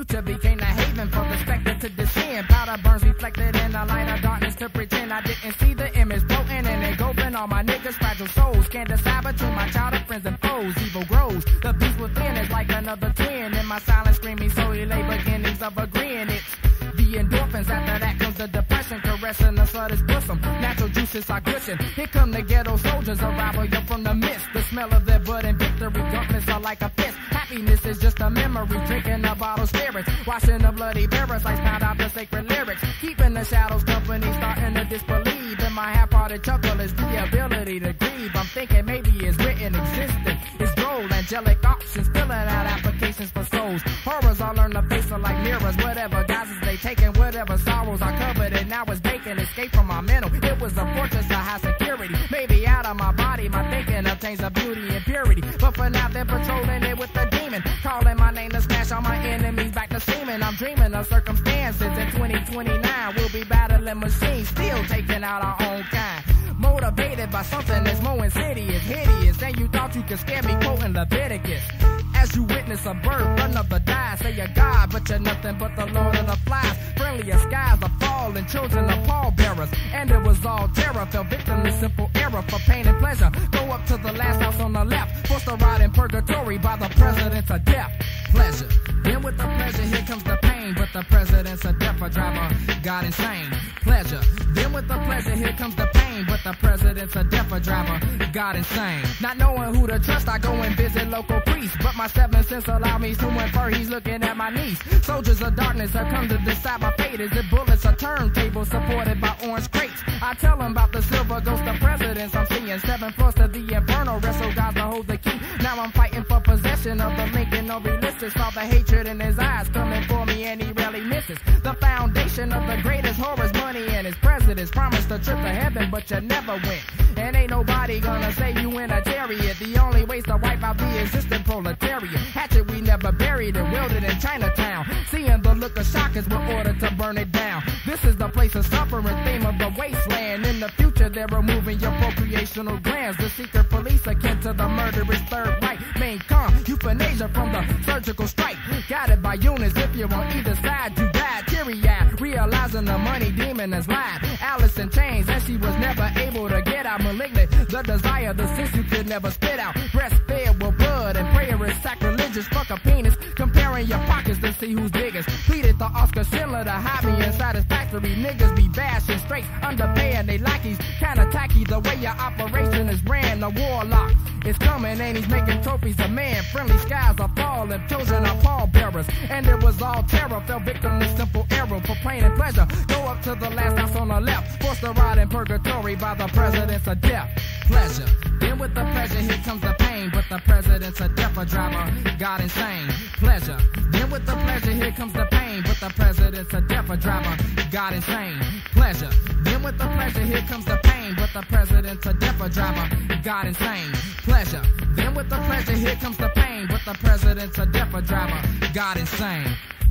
future became the haven for the spectre to descend. Powder burns reflected in the light of darkness to pretend I didn't see the image floating and engulfing all my niggas' fragile souls. Can't decide between my childhood friends and foes. Evil grows, the beast within is like another twin. In my silence screaming slowly lay beginnings of agreeing. It's the endorphins, after that comes the depression, caressing the slightest bosom. Natural juices are gushing. Here come the ghetto soldiers, arrival you from the mist. The smell of their blood and victory gauntlets are like a fist. Happiness is just a memory, drinking a bottle spirits, washing the bloody parasites, pound out the sacred lyrics, keeping the shadows company, starting to disbelieve. In my half-hearted chuckle is the ability to grieve. I'm thinking maybe it's written, existent. It's droll, angelic options, filling out applications for souls. Horrors all learn to face them like mirrors, whatever guises they taken, whatever sorrows are covered, and now it's vacant. Escape from my mental, it was a fortress of high security. Maybe out of my body, my thinking obtains a beauty and purity. But for now, they're patrolling it with the demon, calling my name to smash all my enemies back to seeming. I'm dreaming of circumstances in 2029. We'll be battling machines, still taking out our own kind. Motivated by something that's more insidious, hideous, and you thought you could scare me, quoting Leviticus. As you witness a birth, another dies. Say you're God, but you're nothing but the Lord of the flies. Friendlier skies are falling, children of pallbearers. And it was all terror, fell victim to simple error for pain and pleasure. Go up to the last house on the left, forced to ride in purgatory by the presidents of death. Pleasure. Then with the pleasure, here comes the pain. But the presidents of death, a driver got insane. Pleasure. Then with the pleasure, here comes the pain. But the presidents of death, a driver got insane. Not knowing who to trust, I go and visit local priests. But my seventh sense allow me to infer he's looking at my niece. Soldiers of darkness have come to decide my fate. Is it bullets or turntables supported by orange crates? I tell them about the silver ghost of presidents. I'm seeing 7 floors to the inferno. Wrestle guys to hold the key. Now I'm fighting for possession of the Lincoln or realistic. Saw the hatred in his eyes coming for me and he rarely misses. The foundation of the greatest horrors, money and his presidents. Promised a trip to heaven, but you never went. And ain't nobody gonna say you in a chariot. The only way's to wipe out the existing proletariat. Hatchet we never buried and welded in Chinatown. Seeing the look of shock is we're ordered to burn it down. This is the place of suffering, theme of the wasteland. In the future they're removing your procreational glands. The secret police akin to the murderous Third Reich. Main con, euthanasia from the surgical strike. Guided by units, if you're on either side you died. Teary-eyed, realizing the money demon has lied. Alice in chains and she was never able to get out. Malignant, the desire, the sense you could never spit out. Breastfed with blood and prayer is sacrilegious. Fuck a penis, comparing your pockets to see who's biggest. Pleaded the Oscar Schindler to hide me inside his factory. Niggas be bashing straight, underpaying they lackeys. Kinda tacky the way your operation is ran. The warlock is coming and he's making trophies of man. Friendly skies are falling, children are pallbearers. And it was all terror, fell victim to simple error. For pain and pleasure, go up to the last house on the left, forced to ride in purgatory by the presidents of death. Pleasure. Then with the pleasure, here comes the pain. But the presidents of death, a driver got insane. Pleasure. Then with the pleasure, here comes the pain. But the presidents of death, a driver got insane. Pleasure. Then with the pleasure, here comes the pain. But the presidents of death, a driver got insane. Pleasure. Then with the pleasure, here comes the pain. But the presidents of death, a driver got insane.